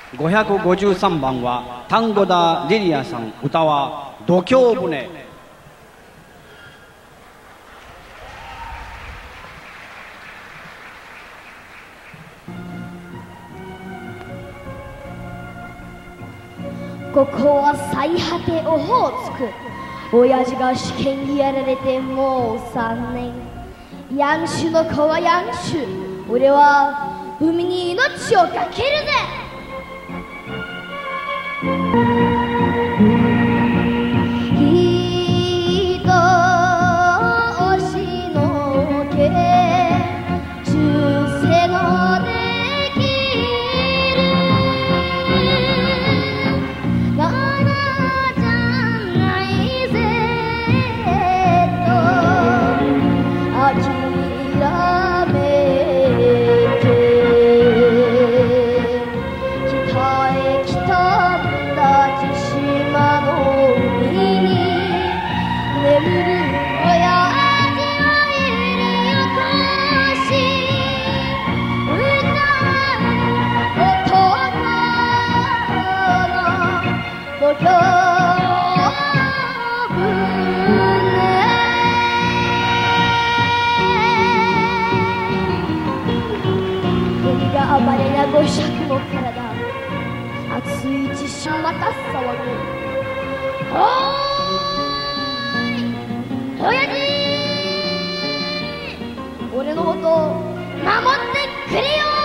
553番は丹後田リリアさん、歌は度胸舟。 ここは最果てオホーツク。親父が試験にやられてもう3年。ヤンシュの子はヤンシュ、俺は海に命をかけるぜ。人押しのけ出世のできるまだじゃないぜと諦めて北へ来たんだ千島の海に眠る親父を入れよこし歌う男の度胸海が暴れな五尺の体、熱い自信また騒ぐ。おーい親父、俺のこと守ってくれよ。